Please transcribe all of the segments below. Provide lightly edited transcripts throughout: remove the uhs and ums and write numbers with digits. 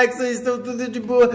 é que vocês estão tudo de boa?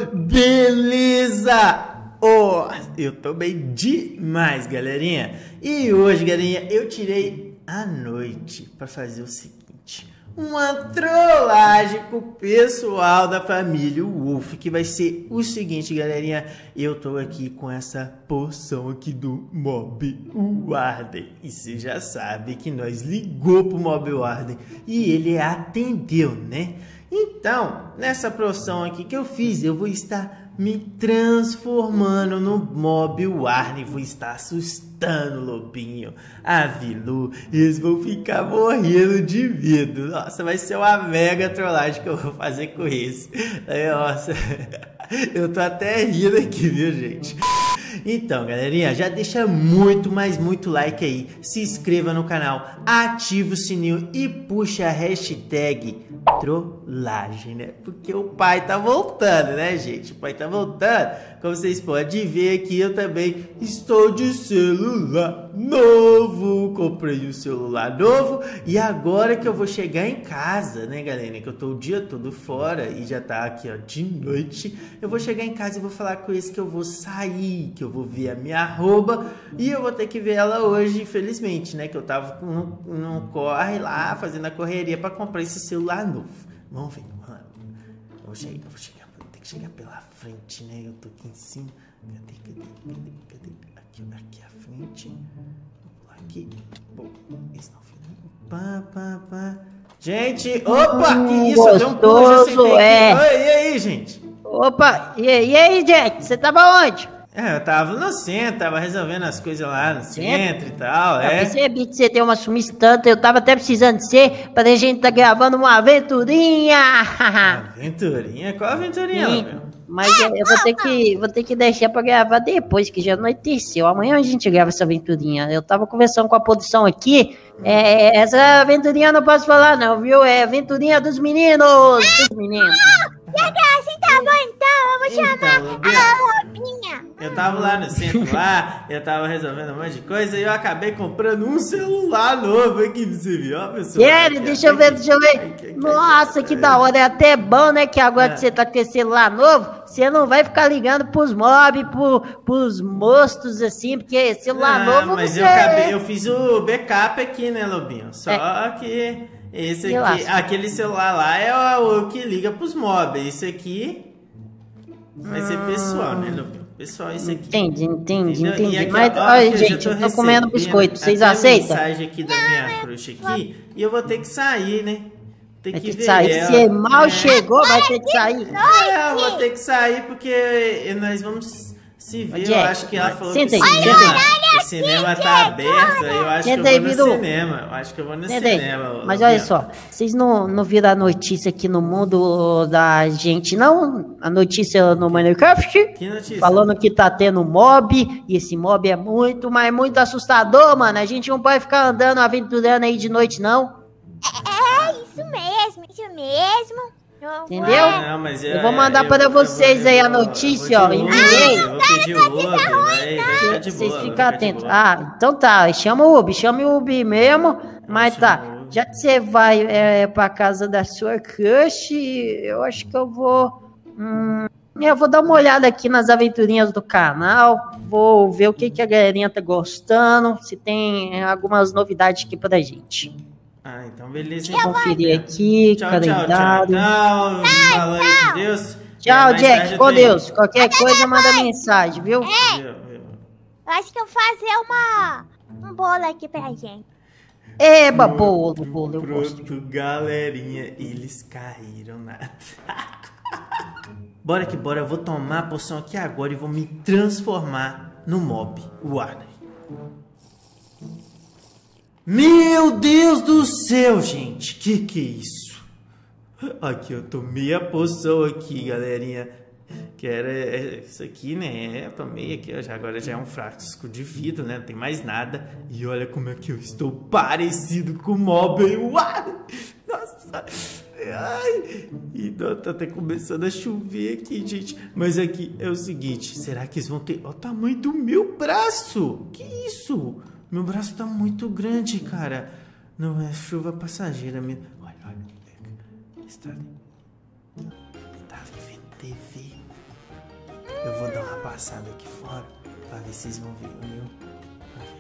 Beleza? Oh, eu tô bem demais, galerinha. E hoje, galerinha, eu tirei a noite pra fazer o seguinte: uma trollagem com o pessoal da família Wolf, que vai ser o seguinte, galerinha. Eu tô aqui com essa poção aqui do Mob Warden. E você já sabe que nós ligou pro Mob Warden e ele atendeu, né? Então, nessa poção aqui que eu fiz, eu vou estar me transformando no Mob Warden. Vou estar assustando o Lobinho, a Vilu. Eles vão ficar morrendo de medo. Nossa, vai ser uma mega trollagem que eu vou fazer com isso. Nossa, eu tô até rindo aqui, viu, gente? Então, galerinha, já deixa muito, mas muito like aí. Se inscreva no canal, ativa o sininho e puxa a hashtag trollagem, né? Porque o pai tá voltando, né, gente? O pai tá voltando. Como vocês podem ver aqui, eu também estou de celular novo. Comprei um celular novo. E agora que eu vou chegar em casa, né, galera? Que eu tô o dia todo fora e já tá aqui, ó, de noite. Eu vou chegar em casa e vou falar com eles que eu vou sair, que eu vou ver a minha arroba. E eu vou ter que ver ela hoje, infelizmente, né? Que eu tava no corre lá, fazendo a correria pra comprar esse celular novo. Vamos ver, mano. Eu vou chegar, vou ter que chegar pela frente, né? Eu tô aqui em cima. Cadê? Aqui à frente. Aqui. Bom, eles não viram. Pá. Gente, opa, que isso? Gostoso, Oi, e aí, gente? Opa, e aí, Jack? Você tava onde? Eu tava no centro, tava resolvendo as coisas lá no centro e tal, Eu percebi que você deu uma sumida tanto, eu tava até precisando de você, pra a gente tá gravando uma aventurinha. Aventurinha? Qual aventurinha, meu? Mas eu vou ter que deixar pra gravar depois, que já anoiteceu. Amanhã a gente grava essa aventurinha. Eu tava conversando com a produção aqui, essa aventurinha eu não posso falar não, viu? É aventurinha dos meninos, Assim tá bom, então, eu vou chamar a Robinha. Eu tava lá no centro, eu tava resolvendo um monte de coisa e eu acabei comprando um celular novo aqui, você viu, ó, pessoal? Sério? Deixa eu ver. Nossa, que da hora, é até bom, né, que agora que você tá com esse celular novo, você não vai ficar ligando pros mobs, pros monstros, assim, porque celular novo mas você... eu fiz o backup aqui, né, Lobinho? Só que esse aqui, aquele celular lá é o que liga pros mobs. Esse aqui vai ser pessoal, né, Lobinho? Pessoal, isso aqui. Entendi. Aqui, mas, olha, gente, eu tô comendo biscoito. Vocês aceitam? Mensagem aqui da minha crush aqui e eu vou ter que sair, né? Vai ter que sair. Se mal chegou, vai ter que sair. Eu vou ter que sair porque nós vamos se ver. Jack, eu acho que ela falou que o cinema tá aberto. Eu acho que eu vou no cinema. Eu acho que eu vou no cinema. Mas olha só, vocês não viram a notícia aqui no mundo da gente, não? A notícia no Minecraft? Que notícia? Falando que tá tendo mob, e esse mob é muito, mas muito assustador, mano. A gente não pode ficar andando, aventurando aí de noite, não. Isso mesmo. Entendeu? Não, mas eu vou mandar para vocês aí a notícia, ó. Enviei. Eu vou pedir o Uber, vai ficar de boa. Vocês ficam atentos. Então tá, chama o Uber mesmo. Mas tá, já que você vai pra casa da sua crush, eu acho que eu vou... eu vou dar uma olhada aqui nas aventurinhas do canal. Vou ver o que a galerinha tá gostando. Se tem algumas novidades aqui pra gente. Então beleza. Deixa eu conferir aqui, calendário. Valor de Deus. Tchau, Jack, com Deus. Qualquer coisa, manda mensagem, viu? Eu acho que eu vou fazer um bolo aqui pra gente. Bolo, eu gosto. Pronto, galerinha, eles caíram na... Bora que bora, eu vou tomar a poção aqui agora e vou me transformar no Mob Warden. Meu Deus do céu, gente, que é isso? Aqui, eu tomei a poção aqui, galerinha. Que era isso aqui, né? Eu tomei aqui, agora já é um frasco de vidro, né? Não tem mais nada. E olha como é que eu estou parecido com o Mob Warden. Nossa, ai. E tá até começando a chover aqui, gente. Mas aqui é o seguinte, será que eles vão ter... Olha o tamanho do meu braço. Que isso? Meu braço tá muito grande, cara. Não é chuva passageira mesmo. Olha. Está ali. Tá vendo TV. Eu vou dar uma passada aqui fora pra ver se vocês vão ver o meu. Vamos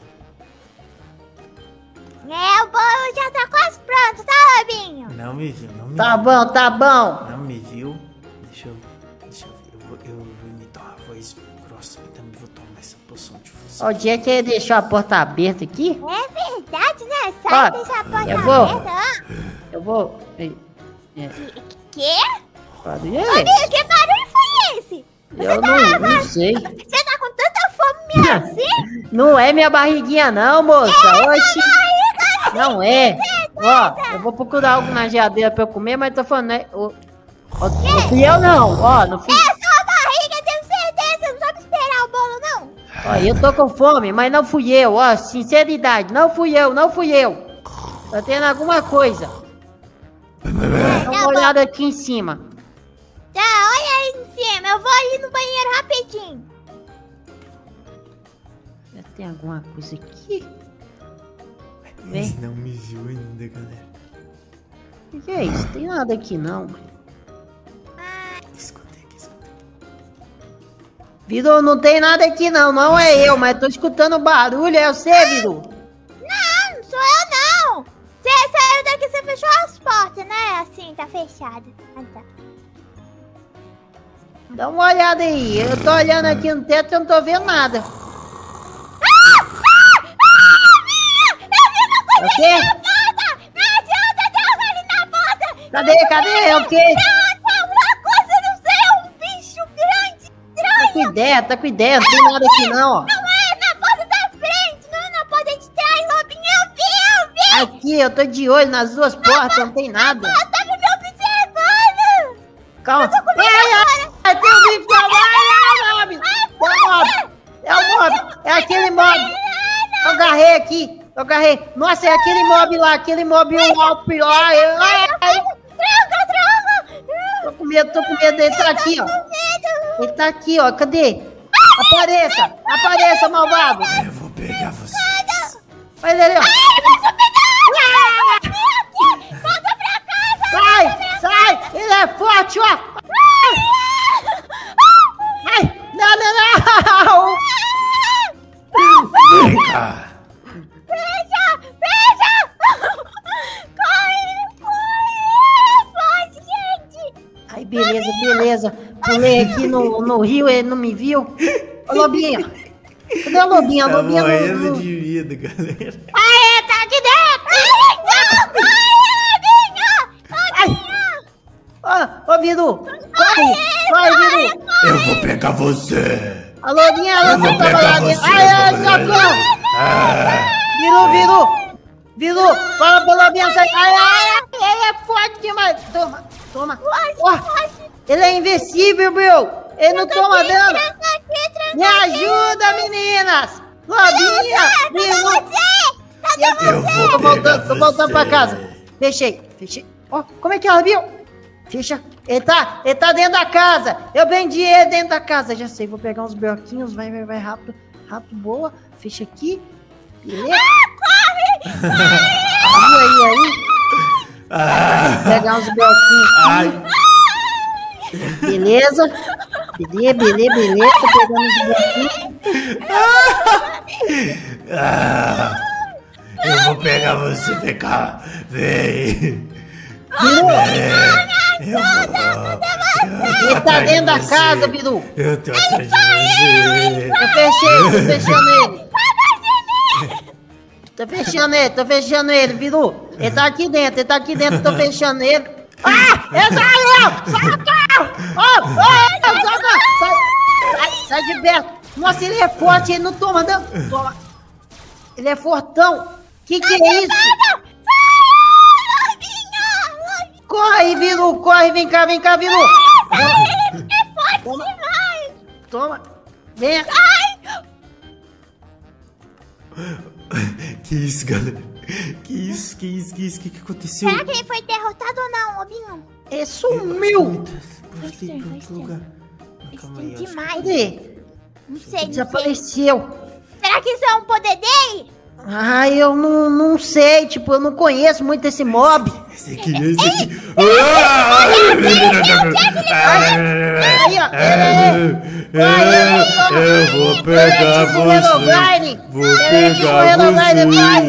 ver aqui. O bolo já tá quase pronto, tá, Lobinho? Não me viu, não me Tá viu. bom, tá bom. Não me viu. Deixa eu ver. Eu vou imitar uma voz grossa e também vou tomar essa poção de fusão. O dia que ele deixou a porta aberta aqui, É verdade, né? Ó, Sai deixar a porta eu vou. aberta, ó. eu vou... Quê? Barulho Lobinho, que barulho foi esse? Eu não sei. Você tá com tanta fome assim? Não é minha barriguinha não, moça. Oxi. Não é. Ó, eu vou procurar algo na geladeira pra eu comer, mas tô falando, né? Não fui eu não. Ó, não fui... É sua barriga, tenho certeza. Não sabe esperar o bolo, não. Ó, eu tô com fome, mas não fui eu. Ó, sinceridade, não fui eu. Tá tendo alguma coisa. Dá uma olhada aqui em cima. Tá, olha aí em cima. Eu vou ali no banheiro rapidinho. Já tem alguma coisa aqui? Mas não me viu ainda, galera. O que é isso? Tem nada aqui não. Escutei aqui. Viru, não tem nada aqui não. Não é eu, mas tô escutando barulho. É você, Viru? Não sou eu, não. Você saiu daqui, você fechou as portas, né? Assim, tá fechada. Ah, tá. Dá uma olhada aí. Eu tô olhando aqui no teto e eu não tô vendo nada. O quê? Me ajuda, tem algo ali na porta. Cadê? É o quê? Tem alguma coisa, não sei, é um bicho grande, estranho. Tá com ideia. Não tem nada aqui não, ó. Não é na porta da frente, não é na porta de trás, Lobinho. Eu vi. Aqui, eu tô de olho nas duas portas. Não tem nada. Ela tá me observando. Calma. Eu tô com medo agora. Tem um bicho. É o mob. É aquele mob. Eu agarrei. Nossa, é aquele mob lá. Aquele mob alto. Tranca. Tô com medo dele. Tá aqui, ó. Ele tá aqui, ó. Cadê? Apareça, malvado. Eu vou pegar vocês. Vai, Lelê, ó. Volta pra casa. Sai. Ele é forte, ó. Ai, não. Vem cá. Fecha. Corre. É forte, gente. Ai, beleza. Pulei aqui no rio, ele não me viu. Ô, Lobinho. Cadê o Lobinho? Tá Lobinho morrendo de vida, galera. Aê, tá aqui dentro. Ô, Viru. Corre, Viru. Eu vou pegar você. A Lobinha, ela Eu vou tava pegar lá dentro. você, Ai, eu vou pegar socorro. Viru. Fala pro Lobinho sair. Ai, ele é forte demais. Toma. Ó, ele é invencível, meu. Ele não toma dano. Me ajuda, meninas. Lobinha, Viru. Eu vou pegar Tô voltando pra você. casa. Fechei. Ó, como é que ela viu? Fecha. Ele tá dentro da casa. Eu vendi ele dentro da casa. Já sei, vou pegar uns bloquinhos. Vai rápido. Boa. Fecha aqui. Beleza? Corre! Aí. Pegar uns bloquinhos aqui. Beleza. Beleza. Tô pegando os bloquinhos. Eu vou pegar você, vem cá. Vem. Ele tá dentro da casa, Bidu. Eu tô atrás de você. Tô fechando ele. Tô fechando ele, Bidu. Ele tá aqui dentro, tô fechando ele. Ele saiu! Sai de perto. Nossa, ele é forte, ele não toma dano. Toma. Ele é fortão. Que é isso? Corre, Viru, corre, vem cá, Viru. É forte demais. Toma, vem. Que isso, galera? Que isso? Que aconteceu? Será que ele foi derrotado ou não, Lobinho? Ele sumiu. Foi Calma aí, demais. Cadê? Não sei. Desapareceu. Será que isso é um poder dele? Ai, eu não sei, tipo, eu não conheço muito esse mob. Esse aqui. Aí, ó. Eu vou pegar você. Vou pegar você.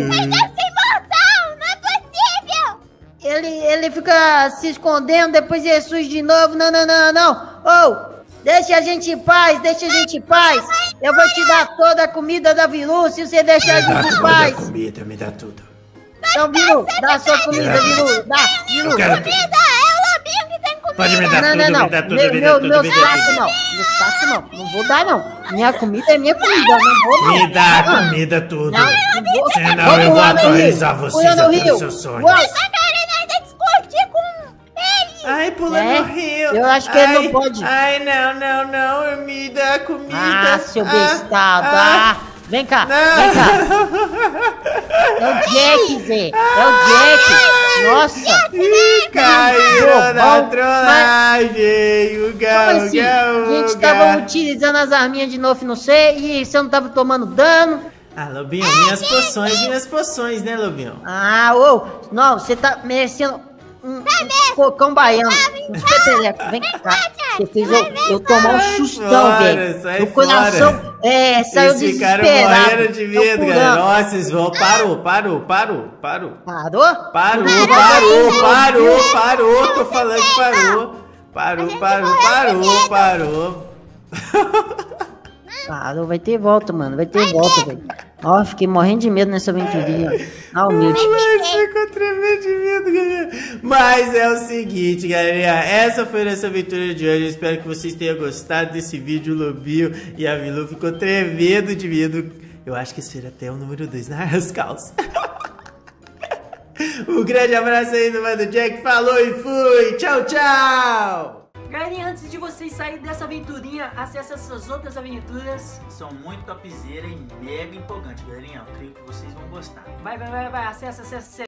Ele fica se escondendo, depois ele surge de novo. Não. Deixa a gente em paz, Eu vou te dar toda a comida da Vilu se você deixar a gente em paz. Me dá tudo. Então, Vilu, dá a sua comida, Vilu. Dá, Vilu. Eu quero Comida, é o lobinho que tem comida. Pode me dar tudo, Não. me dá tudo, Meu saco não. Meu saco não vou dar, não. Minha comida é minha comida, não vou não. Me dá a comida tudo. Não vou. Senão eu vou atualizar vocês até os seus sonhos. Tá querendo ainda discutir com ele. Ai, pula no rio. Eu acho que ele não pode. Ai, não. Me dá comida. Ah, seu bestado. Vem cá. É o Jack, Zé. É o Jack. Nossa. Ih, caiu na Bom, trollagem. O A gente tava utilizando as arminhas de novo, não sei, e você não tava tomando dano. Ah, Lobinho, minhas poções, né, Lobinho? Não, você tá merecendo um cocão baiano. Um peteleco, vem cá. Você fez eu tomar um sustão, velho. Sai O coração saiu Eles ficaram desesperado. morrendo de medo, galera. Nossa, vocês vão. Parou. Parou? Parou. Tô falando que parou. Parou, vai ter volta, mano. Vai ter volta, velho. Ó, fiquei morrendo de medo nessa aventurinha. Humilde. Ficou tremendo de medo, galera. Mas é o seguinte, galerinha. Essa foi a nossa aventura de hoje. Eu espero que vocês tenham gostado desse vídeo. O Lobinho e a Vilu ficou tremendo de medo. Eu acho que esse foi até o número 2 nas calças. Um grande abraço aí do Mano Jack. Falou e fui. Tchau. Galerinha, antes de vocês saírem dessa aventurinha, acesse essas outras aventuras. São muito topzera e mega empolgantes, galerinha. Eu creio que vocês vão gostar. Vai, acessa.